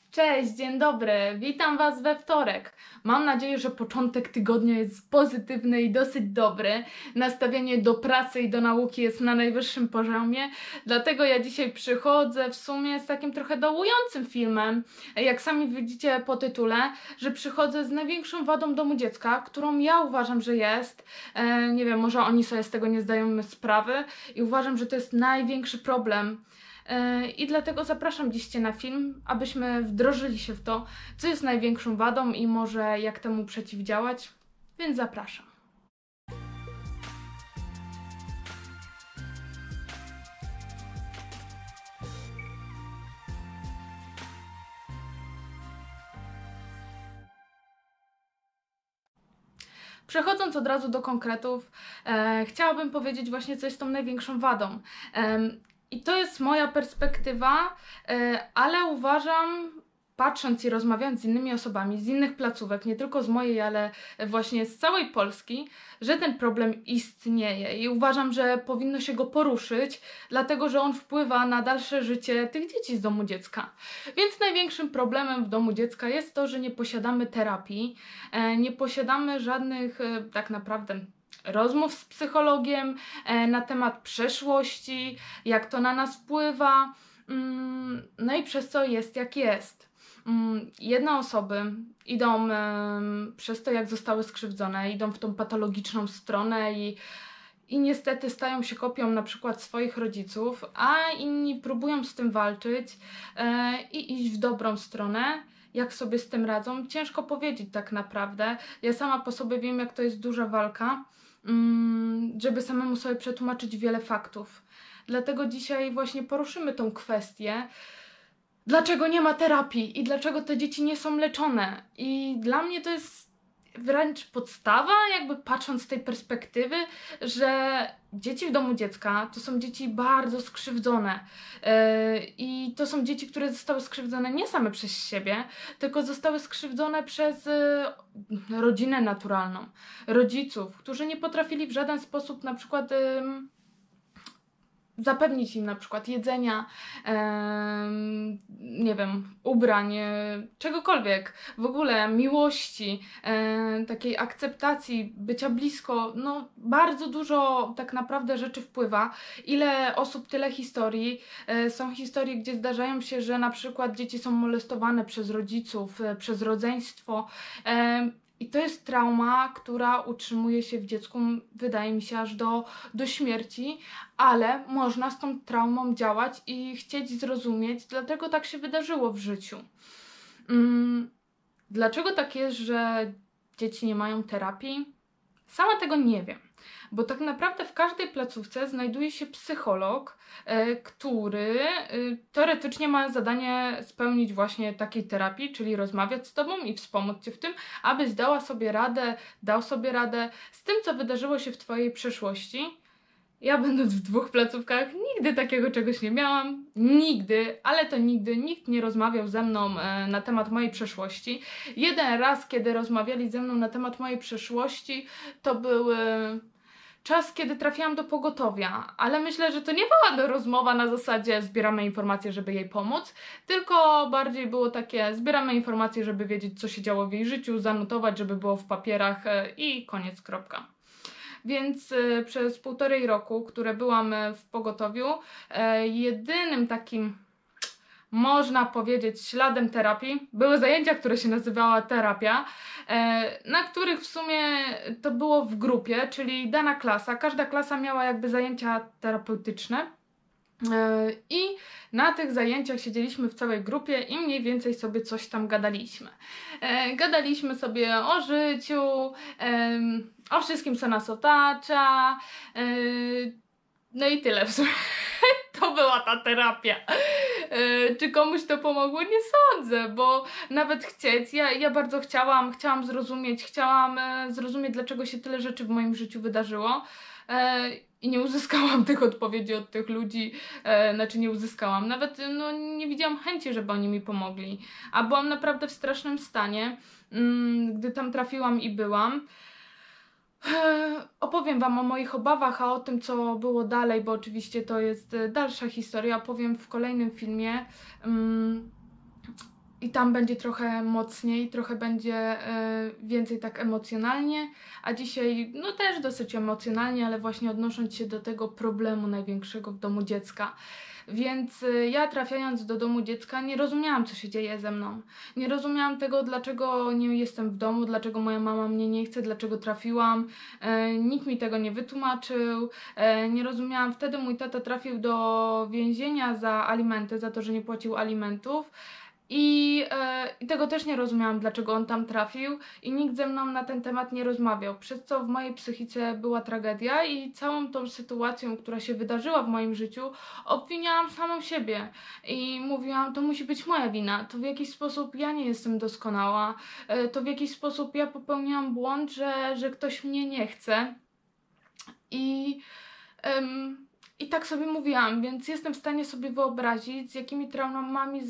Cześć, dzień dobry, witam Was we wtorek. Mam nadzieję, że początek tygodnia jest pozytywny i dosyć dobry. Nastawienie do pracy i do nauki jest na najwyższym poziomie, dlatego ja dzisiaj przychodzę w sumie z takim trochę dołującym filmem. Jak sami widzicie po tytule, że przychodzę z największą wadą domu dziecka, którą ja uważam, że jest. Nie wiem, może oni sobie z tego nie zdają sprawy i uważam, że to jest największy problem. I dlatego zapraszam dziś na film, abyśmy wdrożyli się w to, co jest największą wadą i może jak temu przeciwdziałać, więc zapraszam. Przechodząc od razu do konkretów, chciałabym powiedzieć właśnie, co jest tą największą wadą. I to jest moja perspektywa, ale uważam, patrząc i rozmawiając z innymi osobami, z innych placówek, nie tylko z mojej, ale właśnie z całej Polski, że ten problem istnieje i uważam, że powinno się go poruszyć, dlatego że on wpływa na dalsze życie tych dzieci z domu dziecka. Więc największym problemem w domu dziecka jest to, że nie posiadamy terapii, nie posiadamy żadnych tak naprawdę rozmów z psychologiem na temat przeszłości, jak to na nas wpływa, no i przez co jest jak jest. Jedne osoby idą przez to, jak zostały skrzywdzone, idą w tą patologiczną stronę i niestety stają się kopią na przykład swoich rodziców, a inni próbują z tym walczyć i iść w dobrą stronę. Jak sobie z tym radzą? Ciężko powiedzieć tak naprawdę. Ja sama po sobie wiem, jak to jest duża walka, żeby samemu sobie przetłumaczyć wiele faktów. Dlatego dzisiaj właśnie poruszymy tą kwestię, dlaczego nie ma terapii i dlaczego te dzieci nie są leczone. I dla mnie to jest wręcz podstawa, jakby patrząc z tej perspektywy, że dzieci w domu dziecka to są dzieci bardzo skrzywdzone. I to są dzieci, które zostały skrzywdzone nie same przez siebie, tylko zostały skrzywdzone przez rodzinę naturalną, rodziców, którzy nie potrafili w żaden sposób na przykład zapewnić im na przykład jedzenia, nie wiem, ubrań, czegokolwiek, w ogóle miłości, takiej akceptacji, bycia blisko, no bardzo dużo tak naprawdę rzeczy wpływa. Ile osób, tyle historii. Są historie, gdzie zdarzają się, że na przykład dzieci są molestowane przez rodziców, przez rodzeństwo. I to jest trauma, która utrzymuje się w dziecku, wydaje mi się, aż do śmierci, ale można z tą traumą działać i chcieć zrozumieć, dlaczego tak się wydarzyło w życiu. Dlaczego tak jest, że dzieci nie mają terapii? Sama tego nie wiem, bo tak naprawdę w każdej placówce znajduje się psycholog, który teoretycznie ma zadanie spełnić właśnie takiej terapii, czyli rozmawiać z Tobą i wspomóc Cię w tym, abyś dała sobie radę, dał sobie radę z tym, co wydarzyło się w Twojej przeszłości. Ja będąc w 2 placówkach nigdy takiego czegoś nie miałam, nigdy, ale to nigdy, nikt nie rozmawiał ze mną na temat mojej przeszłości. Jeden raz, kiedy rozmawiali ze mną na temat mojej przeszłości, to był czas, kiedy trafiłam do pogotowia, ale myślę, że to nie była rozmowa na zasadzie zbieramy informacje, żeby jej pomóc, tylko bardziej było takie zbieramy informacje, żeby wiedzieć, co się działo w jej życiu, zanotować, żeby było w papierach i koniec, kropka. Więc przez 1,5 roku, które byłam w pogotowiu, jedynym takim, można powiedzieć, śladem terapii były zajęcia, które się nazywała terapia, na których w sumie to było w grupie, czyli dana klasa, każda klasa miała jakby zajęcia terapeutyczne. I na tych zajęciach siedzieliśmy w całej grupie i mniej więcej sobie coś tam gadaliśmy. Gadaliśmy sobie o życiu, o wszystkim, co nas otacza, no i tyle w sumie. To była ta terapia. Czy komuś to pomogło? Nie sądzę, bo nawet chcieć, ja bardzo chciałam zrozumieć, dlaczego się tyle rzeczy w moim życiu wydarzyło. I nie uzyskałam tych odpowiedzi od tych ludzi, znaczy nie uzyskałam, nawet no, nie widziałam chęci, żeby oni mi pomogli, a byłam naprawdę w strasznym stanie, gdy tam trafiłam i byłam. Opowiem Wam o moich obawach, a o tym, co było dalej, bo oczywiście to jest dalsza historia, opowiem w kolejnym filmie. i tam będzie trochę mocniej, trochę będzie więcej tak emocjonalnie, a dzisiaj no też dosyć emocjonalnie, ale właśnie odnosząc się do tego problemu największego w domu dziecka. Więc ja trafiając do domu dziecka nie rozumiałam, co się dzieje ze mną. Nie rozumiałam tego, dlaczego nie jestem w domu, dlaczego moja mama mnie nie chce, dlaczego trafiłam. Nikt mi tego nie wytłumaczył. Nie rozumiałam. Wtedy mój tata trafił do więzienia za alimenty, za to, że nie płacił alimentów. I tego też nie rozumiałam, dlaczego on tam trafił i nikt ze mną na ten temat nie rozmawiał, przez co w mojej psychice była tragedia i całą tą sytuacją, która się wydarzyła w moim życiu, obwiniałam samą siebie i mówiłam, to musi być moja wina, to w jakiś sposób ja nie jestem doskonała, to w jakiś sposób ja popełniłam błąd, że ktoś mnie nie chce i... I tak sobie mówiłam, więc jestem w stanie sobie wyobrazić, z jakimi traumami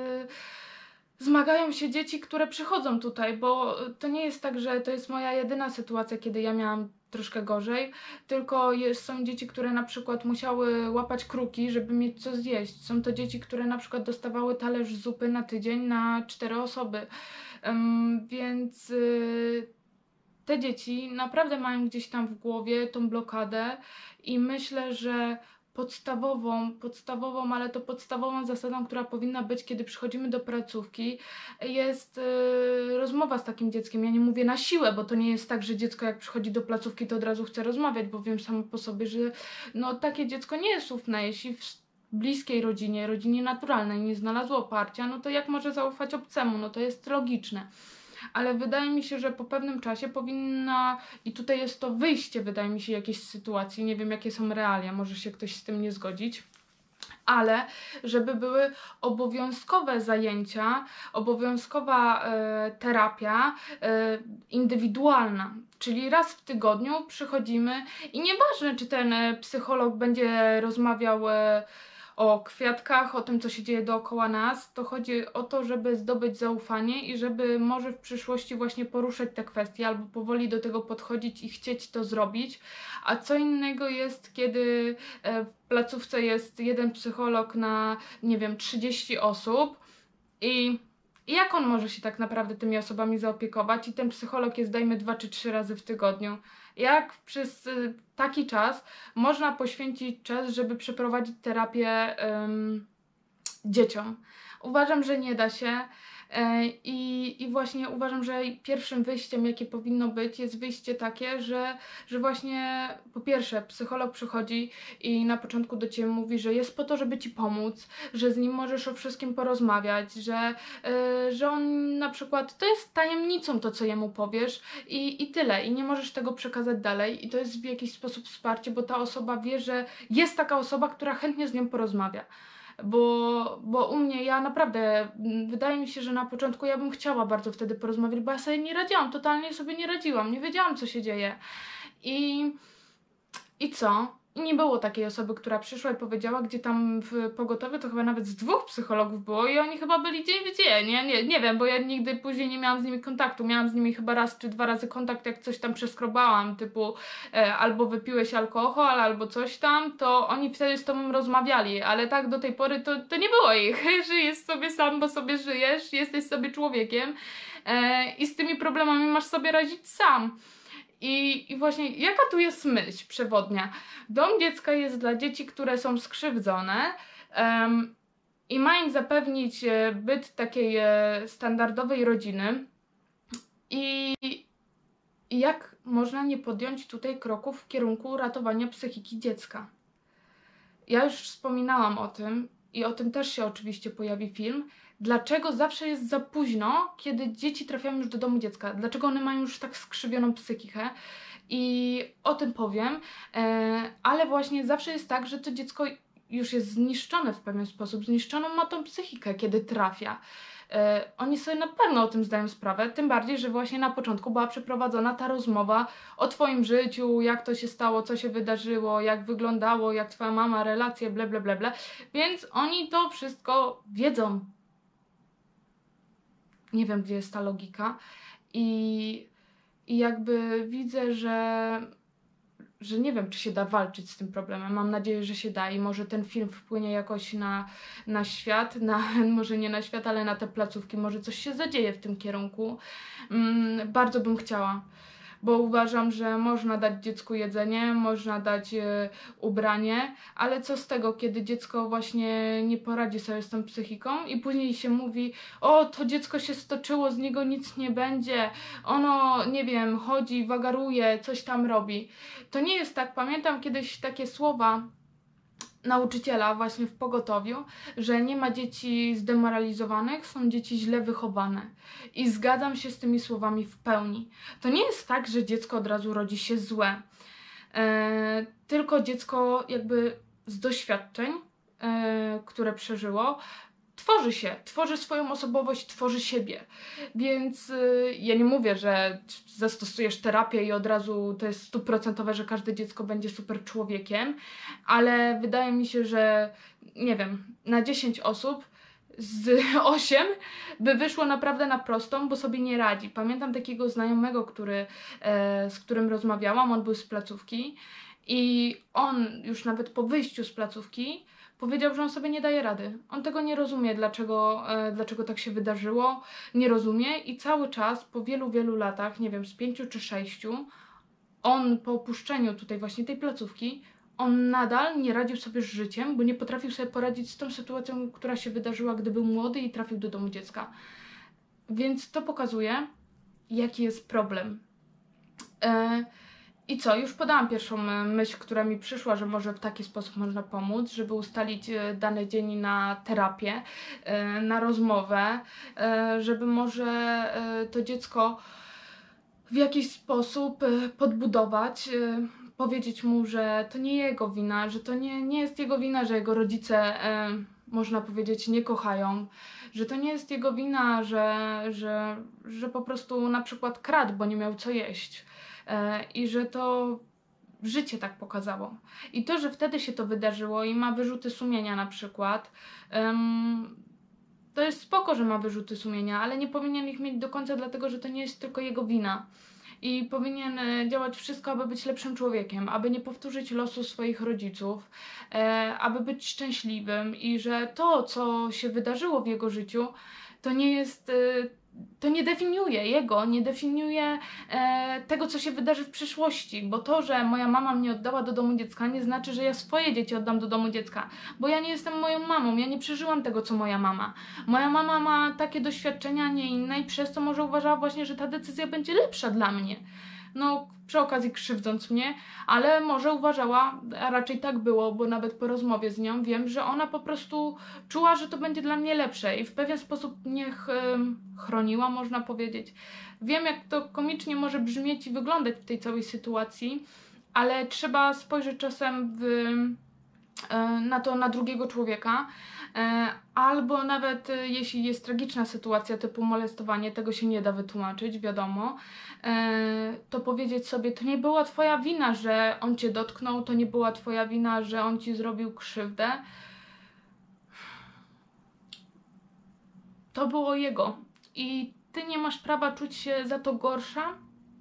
zmagają się dzieci, które przychodzą tutaj, bo to nie jest tak, że to jest moja jedyna sytuacja, kiedy ja miałam troszkę gorzej, tylko są dzieci, które na przykład musiały łapać kruki, żeby mieć co zjeść. Są to dzieci, które na przykład dostawały talerz zupy na tydzień na 4 osoby. Więc te dzieci naprawdę mają gdzieś tam w głowie tą blokadę i myślę, że podstawową, ale to podstawową zasadą, która powinna być, kiedy przychodzimy do placówki, jest rozmowa z takim dzieckiem. Ja nie mówię na siłę, bo to nie jest tak, że dziecko jak przychodzi do placówki, to od razu chce rozmawiać, bo wiem samo po sobie, że no, takie dziecko nie jest ufne. Jeśli w bliskiej rodzinie naturalnej nie znalazło oparcia, no to jak może zaufać obcemu? No to jest logiczne. Ale wydaje mi się, że po pewnym czasie powinna, i tutaj jest to wyjście, wydaje mi się, jakiejś sytuacji, nie wiem jakie są realia, może się ktoś z tym nie zgodzić, ale żeby były obowiązkowe zajęcia, obowiązkowa terapia indywidualna, czyli raz w tygodniu przychodzimy i nieważne, czy ten psycholog będzie rozmawiał o kwiatkach, o tym, co się dzieje dookoła nas, to chodzi o to, żeby zdobyć zaufanie i żeby może w przyszłości właśnie poruszać te kwestie albo powoli do tego podchodzić i chcieć to zrobić, a co innego jest, kiedy w placówce jest jeden psycholog na, nie wiem, 30 osób i jak on może się tak naprawdę tymi osobami zaopiekować i ten psycholog jest, dajmy, 2 czy 3 razy w tygodniu. Jak przez taki czas można poświęcić czas, żeby przeprowadzić terapię dzieciom? Uważam, że nie da się. I właśnie uważam, że pierwszym wyjściem, jakie powinno być, jest wyjście takie, że właśnie po pierwsze psycholog przychodzi i na początku do Ciebie mówi, że jest po to, żeby Ci pomóc, że z nim możesz o wszystkim porozmawiać, że on na przykład, to jest tajemnicą to, co jemu powiesz i tyle, i nie możesz tego przekazać dalej i to jest w jakiś sposób wsparcie, bo ta osoba wie, że jest taka osoba, która chętnie z nią porozmawia. Bo u mnie, ja naprawdę, wydaje mi się, że na początku ja bym chciała bardzo wtedy porozmawiać, bo ja sobie nie radziłam, totalnie sobie nie radziłam, nie wiedziałam, co się dzieje. I co? I nie było takiej osoby, która przyszła i powiedziała, gdzie tam w pogotowiu to chyba nawet z 2 psychologów było i oni chyba byli dzień w dzień, nie wiem, bo ja nigdy później nie miałam z nimi kontaktu, miałam z nimi chyba raz czy 2 razy kontakt, jak coś tam przeskrobałam, typu albo wypiłeś alkohol, albo coś tam, to oni wtedy z tobą rozmawiali, ale tak do tej pory to nie było ich, żyjesz sobie sam, bo sobie żyjesz, jesteś sobie człowiekiem i z tymi problemami masz sobie radzić sam. I właśnie jaka tu jest myśl przewodnia? Dom dziecka jest dla dzieci, które są skrzywdzone i ma im zapewnić byt takiej standardowej rodziny. I jak można nie podjąć tutaj kroków w kierunku ratowania psychiki dziecka? Ja już wspominałam o tym i o tym też się oczywiście pojawi film. Dlaczego zawsze jest za późno, kiedy dzieci trafiają już do domu dziecka? Dlaczego one mają już tak skrzywioną psychikę? I o tym powiem, ale właśnie zawsze jest tak, że to dziecko już jest zniszczone w pewien sposób, zniszczoną ma tą psychikę, kiedy trafia. Oni sobie na pewno o tym zdają sprawę, tym bardziej, że właśnie na początku była przeprowadzona ta rozmowa o Twoim życiu, jak to się stało, co się wydarzyło, jak wyglądało, jak Twoja mama, relacje, ble, ble, ble, ble. Więc oni to wszystko wiedzą. Nie wiem, gdzie jest ta logika. I jakby widzę, że nie wiem, czy się da walczyć z tym problemem. Mam nadzieję, że się da i może ten film wpłynie jakoś na świat, może nie na świat, ale na te placówki. Może coś się zadzieje w tym kierunku. Bardzo bym chciała, bo uważam, że można dać dziecku jedzenie, można dać ubranie, ale co z tego, kiedy dziecko właśnie nie poradzi sobie z tą psychiką i później się mówi: o, to dziecko się stoczyło, z niego nic nie będzie, ono, nie wiem, chodzi, wagaruje, coś tam robi. To nie jest tak. Pamiętam kiedyś takie słowa nauczyciela właśnie w pogotowiu, że nie ma dzieci zdemoralizowanych, są dzieci źle wychowane. I zgadzam się z tymi słowami w pełni. To nie jest tak, że dziecko od razu rodzi się złe, tylko dziecko jakby z doświadczeń, które przeżyło, tworzy swoją osobowość, tworzy siebie. Więc ja nie mówię, że zastosujesz terapię i od razu to jest 100%, że każde dziecko będzie super człowiekiem, ale wydaje mi się, że nie wiem, na 10 osób z 8 by wyszło naprawdę na prostą, bo sobie nie radzi. Pamiętam takiego znajomego, z którym rozmawiałam, on był z placówki i on już nawet po wyjściu z placówki powiedział, że on sobie nie daje rady. On tego nie rozumie, dlaczego tak się wydarzyło. Nie rozumie i cały czas, po wielu, wielu latach, nie wiem, z 5 czy 6, on po opuszczeniu tutaj właśnie tej placówki, on nadal nie radził sobie z życiem, bo nie potrafił sobie poradzić z tą sytuacją, która się wydarzyła, gdy był młody i trafił do domu dziecka. Więc to pokazuje, jaki jest problem. I co? Już podałam pierwszą myśl, która mi przyszła, że może w taki sposób można pomóc, żeby ustalić dany dzień na terapię, na rozmowę, żeby może to dziecko w jakiś sposób podbudować, powiedzieć mu, że to nie jego wina, że to nie jest jego wina, że jego rodzice, można powiedzieć, nie kochają, że to nie jest jego wina, że po prostu na przykład kradł, bo nie miał co jeść. I że to życie tak pokazało. I to, że wtedy się to wydarzyło i ma wyrzuty sumienia na przykład, to jest spoko, że ma wyrzuty sumienia, ale nie powinien ich mieć do końca, dlatego że to nie jest tylko jego wina. I powinien działać wszystko, aby być lepszym człowiekiem, aby nie powtórzyć losu swoich rodziców, aby być szczęśliwym i że to, co się wydarzyło w jego życiu, to nie jest... To nie definiuje jego, nie definiuje tego, co się wydarzy w przyszłości, bo to, że moja mama mnie oddała do domu dziecka, nie znaczy, że ja swoje dzieci oddam do domu dziecka, bo ja nie jestem moją mamą, ja nie przeżyłam tego, co moja mama. Moja mama ma takie doświadczenia, a nie inne i przez to może uważała właśnie, że ta decyzja będzie lepsza dla mnie. No, przy okazji krzywdząc mnie, ale może uważała, a raczej tak było, bo nawet po rozmowie z nią wiem, że ona po prostu czuła, że to będzie dla mnie lepsze i w pewien sposób mnie chroniła, można powiedzieć. Wiem, jak to komicznie może brzmieć i wyglądać w tej całej sytuacji, ale trzeba spojrzeć czasem na drugiego człowieka, albo nawet jeśli jest tragiczna sytuacja typu molestowanie, tego się nie da wytłumaczyć, wiadomo, to powiedzieć sobie, to nie była twoja wina, że on cię dotknął, to nie była twoja wina, że on ci zrobił krzywdę. To było jego i ty nie masz prawa czuć się za to gorsza.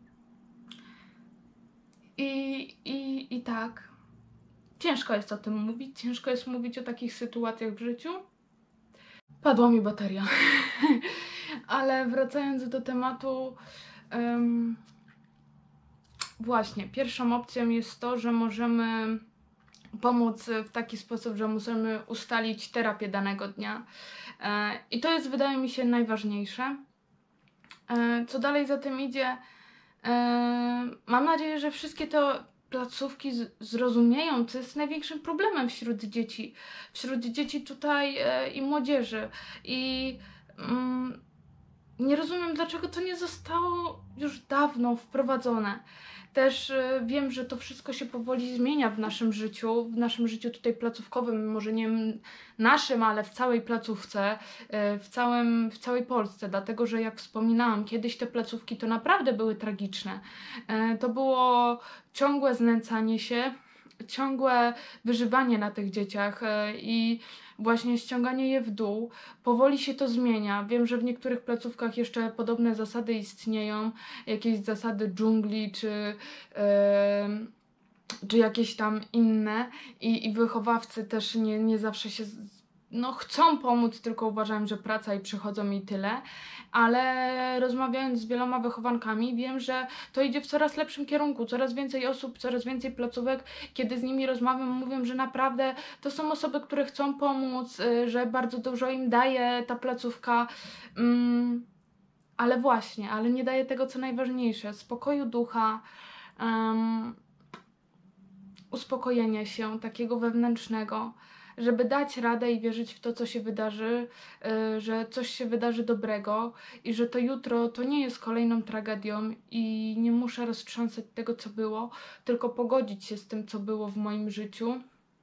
I tak. Ciężko jest o tym mówić, ciężko jest mówić o takich sytuacjach w życiu. Padła mi bateria. Ale wracając do tematu, właśnie, pierwszą opcją jest to, że możemy pomóc w taki sposób, że możemy ustalić terapię danego dnia. I to jest, wydaje mi się, najważniejsze. Co dalej za tym idzie? Mam nadzieję, że wszystkie te placówki zrozumieją, co jest największym problemem wśród dzieci tutaj i młodzieży. I nie rozumiem, dlaczego to nie zostało już dawno wprowadzone. Też wiem, że to wszystko się powoli zmienia w naszym życiu tutaj placówkowym, może nie naszym, ale w całej placówce, w całej Polsce, dlatego że jak wspominałam, kiedyś te placówki to naprawdę były tragiczne. To było ciągłe znęcanie się, ciągłe wyżywanie na tych dzieciach i właśnie ściąganie je w dół. Powoli się to zmienia. Wiem, że w niektórych placówkach jeszcze podobne zasady istnieją, jakieś zasady dżungli, czy jakieś tam inne i wychowawcy też nie zawsze się no, chcą pomóc, tylko uważają, że praca i przychodzą i tyle, ale rozmawiając z wieloma wychowankami wiem, że to idzie w coraz lepszym kierunku, coraz więcej osób, coraz więcej placówek, kiedy z nimi rozmawiam, mówią, że naprawdę to są osoby, które chcą pomóc, że bardzo dużo im daje ta placówka, ale właśnie, ale nie daje tego, co najważniejsze, spokoju ducha, uspokojenia się takiego wewnętrznego, żeby dać radę i wierzyć w to, co się wydarzy, że coś się wydarzy dobrego i że to jutro to nie jest kolejną tragedią i nie muszę roztrząsać tego, co było, tylko pogodzić się z tym, co było w moim życiu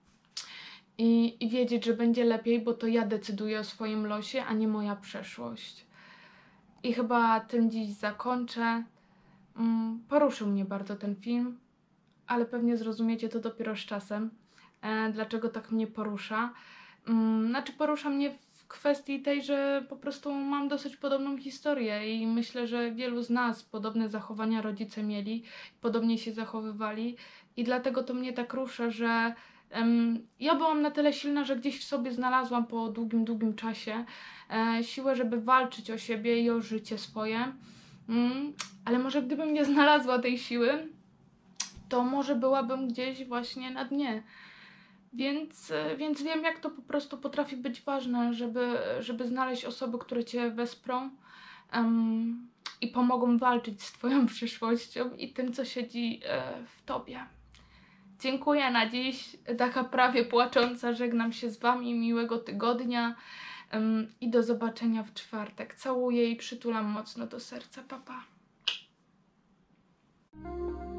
i wiedzieć, że będzie lepiej, bo to ja decyduję o swoim losie, a nie moja przeszłość. I chyba tym dziś zakończę. Poruszył mnie bardzo ten film, ale pewnie zrozumiecie to dopiero z czasem, dlaczego tak mnie porusza. Znaczy porusza mnie w kwestii tej, że po prostu mam dosyć podobną historię i myślę, że wielu z nas podobne zachowania rodzice mieli, podobnie się zachowywali i dlatego to mnie tak rusza, że ja byłam na tyle silna, że gdzieś w sobie znalazłam po długim czasie siłę, żeby walczyć o siebie i o życie swoje. Ale może gdybym nie znalazła tej siły, to może byłabym gdzieś właśnie na dnie. Więc wiem, jak to po prostu potrafi być ważne, żeby znaleźć osoby, które cię wesprą i pomogą walczyć z twoją przyszłością i tym, co siedzi w tobie. Dziękuję na dziś. Taka prawie płacząca. Żegnam się z wami. Miłego tygodnia i do zobaczenia w czwartek. Całuję i przytulam mocno do serca. Pa, pa.